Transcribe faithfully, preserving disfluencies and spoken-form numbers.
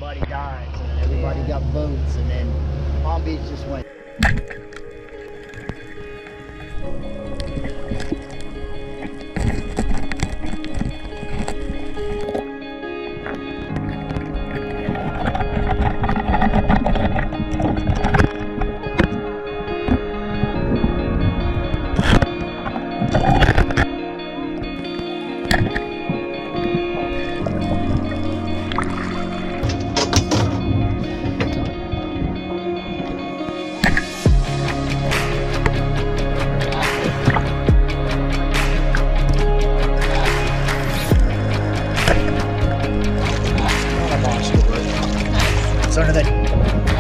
everybody dies, and everybody got votes, and then Palm Beach just went. Under the